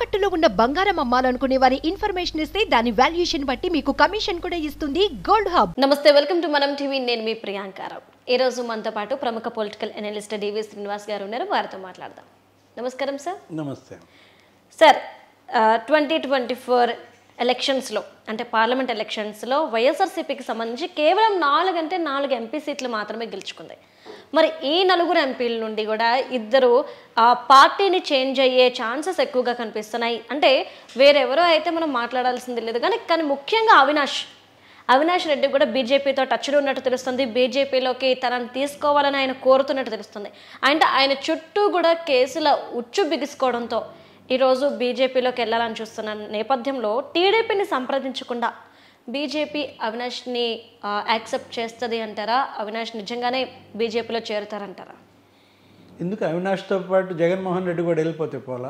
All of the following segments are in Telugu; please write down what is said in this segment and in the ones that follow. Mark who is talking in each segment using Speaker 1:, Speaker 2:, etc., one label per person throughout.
Speaker 1: తాకట్టులో ఉన్న బంగారం అమ్మాలనుకునే వారి ఇన్ఫర్మేషన్ ఇస్తే దాని వాల్యుయేషన్ బట్టి మీకు కమిషన్ కూడా ఇస్తుంది గోల్డ్ హబ్.
Speaker 2: నమస్తే, వెల్కమ్ టు మనం టీవీ. నేను మీ ప్రియాంకారావు. ఈ రోజు మనతో పాటు ప్రముఖ పొలిటికల్ అనలిస్ట్ డివి శ్రీనివాస్ గారు ఉన్నారు. వారితో మాట్లాడదాం. నమస్కారం సార్.
Speaker 3: నమస్తే
Speaker 2: సార్, 2024 ఎలక్షన్స్లో అంటే పార్లమెంట్ ఎలక్షన్స్లో వైఎస్ఆర్సీపీకి సంబంధించి కేవలం 4 ఎంపీ సీట్లు మాత్రమే గెలుచుకుంది. మరి ఈ 4 ఎంపీల నుండి కూడా ఇద్దరు పార్టీని చేంజ్ అయ్యే ఛాన్సెస్ ఎక్కువగా కనిపిస్తున్నాయి. అంటే వేరెవరో అయితే మనం మాట్లాడాల్సింది లేదు, కానీ ముఖ్యంగా అవినాష్ రెడ్డి కూడా బీజేపీతో టచ్లో ఉన్నట్టు తెలుస్తుంది. బీజేపీలోకి తనని తీసుకోవాలని ఆయన కోరుతున్నట్టు తెలుస్తుంది. అంటే ఆయన చుట్టూ కూడా కేసుల ఉచ్చు బిగుసుకోవడంతో ఈరోజు బీజేపీలోకి వెళ్ళాలని చూస్తున్న నేపథ్యంలో టీడీపీని సంప్రదించకుండా బీజేపీ అవినాష్ని యాక్సెప్ట్ చేస్తుంది అంటారా? అవినాష్ నిజంగానే బీజేపీలో చేరుతారంటారా?
Speaker 3: ఎందుకు అవినాష్తో పాటు జగన్మోహన్ రెడ్డి కూడా వెళ్ళిపోతే పోలా?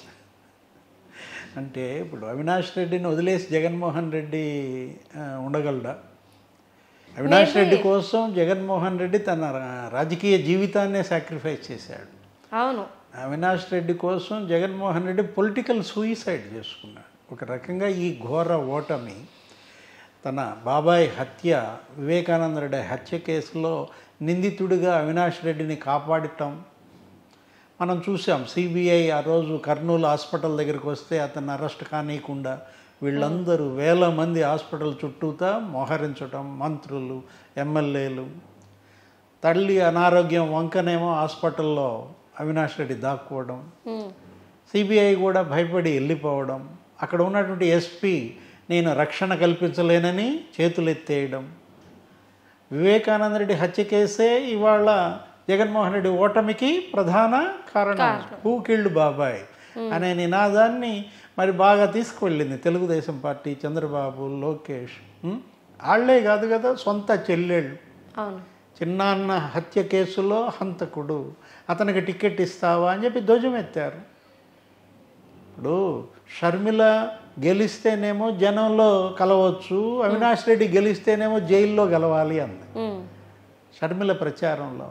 Speaker 3: అంటే ఇప్పుడు అవినాష్ రెడ్డిని వదిలేసి జగన్మోహన్ రెడ్డి ఉండగలడా? అవినాష్ రెడ్డి కోసం జగన్మోహన్ రెడ్డి తన రాజకీయ జీవితాన్నే సాక్రిఫైస్ చేశాడు.
Speaker 2: అవును,
Speaker 3: అవినాష్ రెడ్డి కోసం జగన్మోహన్ రెడ్డి పొలిటికల్ సూయిసైడ్ చేసుకున్నాడు. ఒక రకంగా ఈ ఘోర ఓటమి, తన బాబాయ్ హత్య, వివేకానంద రెడ్డి హత్య కేసులో నిందితుడిగా అవినాష్ రెడ్డిని కాపాడటం మనం చూసాం. సిబిఐ ఆ రోజు కర్నూలు హాస్పిటల్ దగ్గరికి వస్తే అతన్ని అరెస్ట్ కానీయకుండా వీళ్ళందరూ వేల మంది హాస్పిటల్ చుట్టూతా మోహరించటం, మంత్రులు, ఎమ్మెల్యేలు. తల్లి అనారోగ్యం వంకనేమో హాస్పిటల్లో అవినాష్ రెడ్డి దాక్కోవడం, సిబిఐ కూడా భయపడి వెళ్ళిపోవడం, అక్కడ ఉన్నటువంటి ఎస్పీ నేను రక్షణ కల్పించలేనని చేతులెత్తేయడం. వివేకానంద రెడ్డి హత్య కేసే ఇవాళ జగన్మోహన్ రెడ్డి ఓటమికి ప్రధాన కారణం. హూ కిల్డ్ బాబాయ్ అనే నినాదాన్ని మరి బాగా తీసుకువెళ్ళింది తెలుగుదేశం పార్టీ, చంద్రబాబు, లోకేష్. వాళ్ళే కాదు కదా, సొంత చెల్లెళ్ళు. చిన్నాన్న హత్య కేసులో హంతకుడు, అతనికి టికెట్ ఇస్తావా అని చెప్పి ధ్వజమెత్తారు. ఇప్పుడు షర్మిల గెలిస్తేనేమో జనంలో కలవచ్చు, అవినాష్ రెడ్డి గెలిస్తేనేమో జైల్లో గెలవాలి అంది షర్మిల ప్రచారంలో.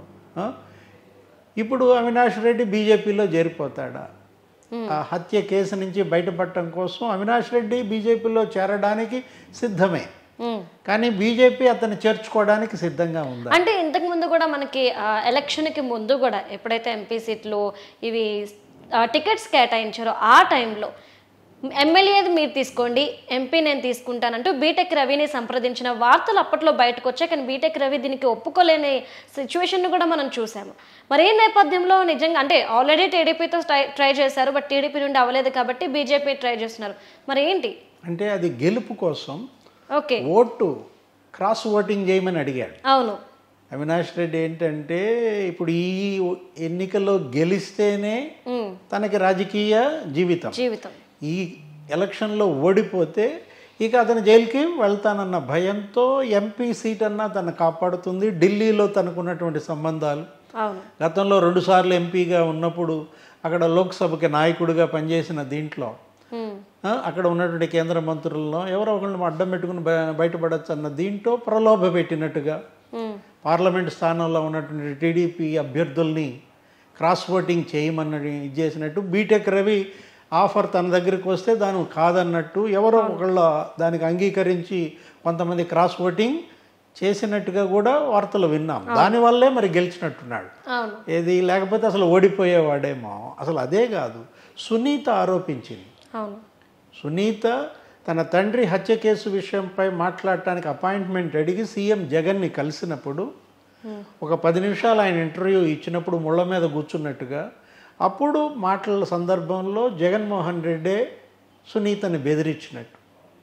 Speaker 3: ఇప్పుడు అవినాష్ రెడ్డి బీజేపీలో చేరిపోతాడా? ఆ హత్య కేసు నుంచి బయటపడటం కోసం అవినాష్ రెడ్డి బీజేపీలో చేరడానికి సిద్ధమే, కానీ బీజేపీ అతన్ని చేర్చుకోవడానికి సిద్ధంగా ఉంది.
Speaker 2: అంటే ఇంతకు ముందు కూడా మనకి ఎలక్షన్కి ముందు కూడా ఎప్పుడైతే ఎంపీ సీట్లు ఇవి టికెట్స్ కేటాయించారో ఆ టైంలో ఎమ్మెల్యేది మీరు తీసుకోండి, ఎంపీ నేను తీసుకుంటానంటూ బీటెక్ రవిని సంప్రదించిన వార్తలు అప్పట్లో బయటకు వచ్చాయి. కానీ బీటెక్ రవి దీనికి ఒప్పుకోలేని సిచ్యువేషన్ కూడా మనం చూసాము. మరి ఈ నేపథ్యంలో నిజంగా అంటే ఆల్రెడీ టీడీపీతో ట్రై చేశారు, బట్ టీడీపీ నుండి అవ్వలేదు కాబట్టి బీజేపీ ట్రై చేస్తున్నారు. మరి ఏంటి
Speaker 3: అంటే అది గెలుపు కోసం
Speaker 2: ఓకే
Speaker 3: ఓటు క్రాస్ ఓటింగ్ చేయమని అడిగాడు.
Speaker 2: అవును,
Speaker 3: అవినాష్ రెడ్డి ఏంటంటే ఇప్పుడు ఈ ఎన్నికల్లో గెలిస్తేనే తనకి రాజకీయ జీవితం. ఈ ఎలక్షన్లో ఓడిపోతే ఇక అతను జైలుకి వెళ్తానన్న భయంతో ఎంపీ సీట్ అన్నా తను కాపాడుతుంది. ఢిల్లీలో తనకున్నటువంటి సంబంధాలు, గతంలో 2 సార్లు ఎంపీగా ఉన్నప్పుడు అక్కడ లోక్సభకి నాయకుడిగా పనిచేసిన దీంట్లో అక్కడ ఉన్నటువంటి కేంద్ర మంత్రుల్లో ఎవరో ఒకరిని అడ్డం పెట్టుకుని బయటపడచ్చు అన్న దీంట్లో ప్రలోభ పెట్టినట్టుగా పార్లమెంట్ స్థానంలో ఉన్నటువంటి టీడీపీ అభ్యర్థుల్ని క్రాస్ ఓటింగ్ చేయమన్నది ఇది చేసినట్టు, బీటెక్ రవి ఆఫర్ తన దగ్గరికి వస్తే దాని కాదన్నట్టు ఎవరో ఒకళ్ళ దానికి అంగీకరించి కొంతమంది క్రాస్ ఓటింగ్ చేసినట్టుగా కూడా వార్తలు విన్నాం. దానివల్లే మరి గెలిచినట్టున్నాడు. ఏది లేకపోతే అసలు ఓడిపోయేవాడేమో. అసలు అదే కాదు, సునీత ఆరోపించింది. సునీత తన తండ్రి హత్య కేసు విషయంపై మాట్లాడటానికి అపాయింట్మెంట్ అడిగి సీఎం జగన్ని కలిసినప్పుడు ఒక 10 నిమిషాలు ఆయన ఇంటర్వ్యూ ఇచ్చినప్పుడు ముళ్ళ మీద కూర్చున్నట్టుగా అప్పుడు మాటల సందర్భంలో జగన్మోహన్ రెడ్డే సునీతని బెదిరించినట్టు.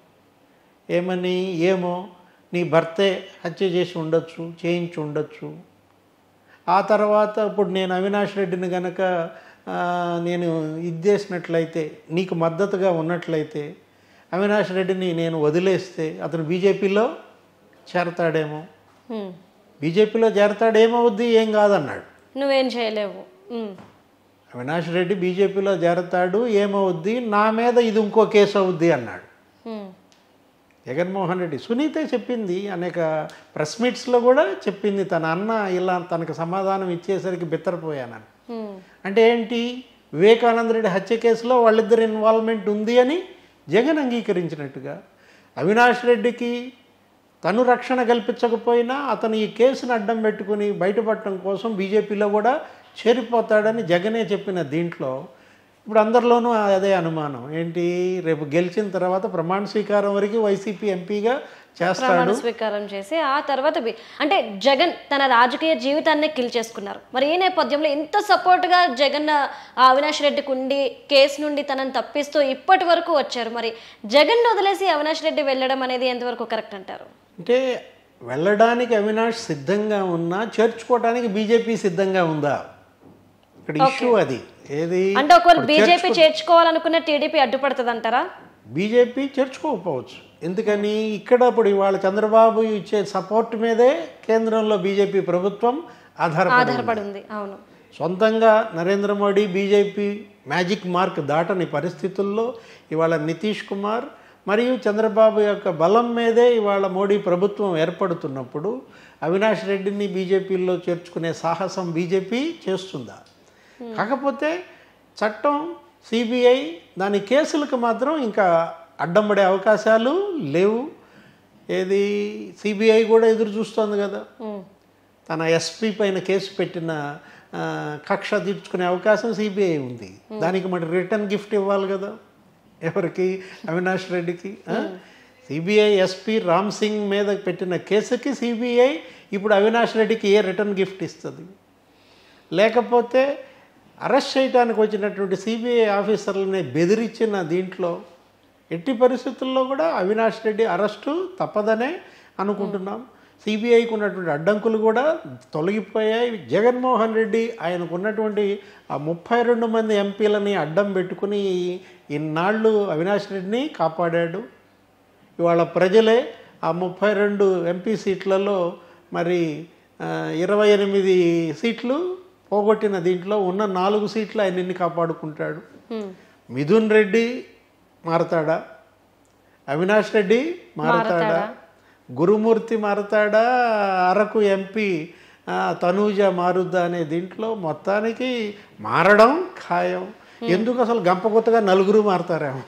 Speaker 3: ఏమని? ఏమో నీ భర్తే హత్య చేసి ఉండొచ్చు, చేయించి ఉండొచ్చు. ఆ తర్వాత ఇప్పుడు నేను అవినాష్ రెడ్డిని కనుక నేను ఇది చేసినట్లయితే, నీకు మద్దతుగా ఉన్నట్లయితే, అవినాష్ రెడ్డిని నేను వదిలేస్తే అతను బీజేపీలో చేరతాడేమో, బీజేపీలో చేరతాడేమవుద్ది, ఏం కాదన్నాడు.
Speaker 2: నువ్వేం చేయలేవు.
Speaker 3: అవినాష్ రెడ్డి బీజేపీలో చేరతాడు, ఏమవుద్ది, నా మీద ఇది ఇంకో కేసు అవుద్ది అన్నాడు జగన్మోహన్ రెడ్డి. సునీతే చెప్పింది, అనేక ప్రెస్ మీట్స్లో కూడా చెప్పింది. తన అన్న ఇలా తనకు సమాధానం ఇచ్చేసరికి బిత్తరపోయానని. అంటే ఏంటి? వివేకానంద రెడ్డి హత్య కేసులో వాళ్ళిద్దరి ఇన్వాల్వ్మెంట్ ఉంది అని జగన్ అంగీకరించినట్టుగా, అవినాష్ రెడ్డికి తను రక్షణ కల్పించకపోయినా అతను ఈ కేసును అడ్డం పెట్టుకుని బయటపడటం కోసం బీజేపీలో కూడా చేరిపోతాడని జగనే చెప్పిన దీంట్లో ఇప్పుడు అందరిలోనూ అదే అనుమానం ఏంటి, రేపు గెలిచిన తర్వాత ప్రమాణ స్వీకారం వరకు వైసీపీ ఎంపీగా చేస్తాడు.
Speaker 2: స్వీకారం చేసి ఆ తర్వాత అంటే జగన్ తన రాజకీయ జీవితాన్ని కిల్ చేసుకున్నారు. మరి ఈ నేపథ్యంలో ఇంత సపోర్ట్గా జగన్ అవినాష్ రెడ్డికి ఉండి కేసు నుండి తనని తప్పిస్తూ ఇప్పటి వరకు వచ్చారు. మరి జగన్ వదిలేసి అవినాష్ రెడ్డి వెళ్ళడం అనేది ఎంతవరకు కరెక్ట్ అంటారు?
Speaker 3: అంటే వెళ్ళడానికి అవినాష్ సిద్ధంగా ఉన్నా చేర్చుకోవడానికి బీజేపీ సిద్ధంగా ఉందా ఇక్కడ ఇష్యూ అది. ఏది
Speaker 2: అంటే ఒకవేళ బీజేపీ చేర్చుకోవాలనుకున్న టీడీపీ అడ్డుపడుతుంది అంటారా?
Speaker 3: బీజేపీ చేర్చుకోకపోవచ్చు. ఎందుకని ఇక్కడ ఇప్పుడు ఇవాళ చంద్రబాబు ఇచ్చే సపోర్ట్ మీదే కేంద్రంలో బీజేపీ ప్రభుత్వం ఆధారపడి ఉంది.
Speaker 2: అవును,
Speaker 3: సొంతంగా Narendra Modi BJP magic mark దాటని పరిస్థితుల్లో ఇవాళ నితీష్ కుమార్ మరియు చంద్రబాబు యొక్క బలం మీదే ఇవాళ మోడీ ప్రభుత్వం ఏర్పడుతున్నప్పుడు అవినాష్ రెడ్డిని బీజేపీలో చేర్చుకునే సాహసం బీజేపీ చేస్తుందా? కాకపోతే చట్టం సిబిఐ దాని కేసులకు మాత్రం ఇంకా అడ్డం పడే అవకాశాలు లేవు. ఏది సిబిఐ కూడా ఎదురు చూస్తోంది కదా, తన ఎస్పీ పైన కేసు పెట్టిన కక్ష తీర్చుకునే అవకాశం సిబిఐ ఉంది. దానికి మరి రిటర్న్ గిఫ్ట్ ఇవ్వాలి కదా ఎవరికి, అవినాష్ రెడ్డికి. సిబిఐ ఎస్పీ రామ్ సింగ్ మీద పెట్టిన కేసుకి సిబిఐ ఇప్పుడు అవినాష్ రెడ్డికి ఏ రిటర్న్ గిఫ్ట్ ఇస్తుంది? లేకపోతే అరెస్ట్ చేయడానికి వచ్చినటువంటి సిబిఐ ఆఫీసర్లని బెదిరించిన దీంట్లో ఎట్టి పరిస్థితుల్లో కూడా అవినాష్ రెడ్డి అరెస్టు తప్పదనే అనుకుంటున్నాం. సిబిఐకి ఉన్నటువంటి అడ్డంకులు కూడా తొలగిపోయాయి. జగన్మోహన్ రెడ్డి ఆయనకు ఉన్నటువంటి ఆ 32 మంది ఎంపీలని అడ్డం పెట్టుకుని ఇన్నాళ్ళు అవినాష్ రెడ్డిని కాపాడాడు. ఇవాళ ప్రజలే ఆ 32 ఎంపీ సీట్లలో మరి 28 సీట్లు పోగొట్టిన దీంట్లో ఉన్న 4 సీట్లు ఆయన ఎన్ని కాపాడుకుంటాడు. మిథున్ రెడ్డి మారతాడా? అవినాష్ రెడ్డి మారతాడా? గురుమూర్తి మారతాడా? అరకు ఎంపీ తనూజ మారుద్దా అనే దీంట్లో మొత్తానికి మారడం ఖాయం. ఎందుకు అసలు గంపకొత్తగా 4 మారతారేమో.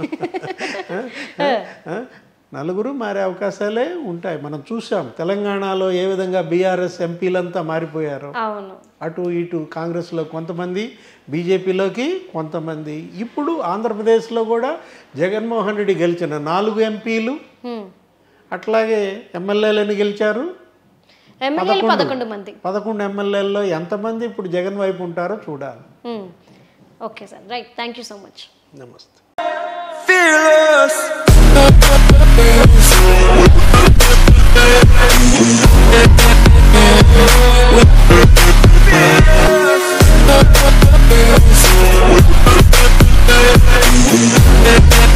Speaker 3: 4 మారే అవకాశాలే ఉంటాయి. మనం చూసాం తెలంగాణలో ఏ విధంగా బీఆర్ఎస్ ఎంపీలంతా మారిపోయారు. అటు ఇటు కాంగ్రెస్లో కొంతమంది, బీజేపీలోకి కొంతమంది. ఇప్పుడు ఆంధ్రప్రదేశ్లో కూడా జగన్మోహన్ రెడ్డి గెలిచిన 4 ఎంపీలు అట్లాగే ఎమ్మెల్యేలని గెలిచారు 11 ఎమ్మెల్యేల్లో ఎంతమంది ఇప్పుడు జగన్ వైపు ఉంటారో చూడాలి.
Speaker 2: Okay sir, right, thank you so much.
Speaker 3: నమస్తే.
Speaker 4: Fearless.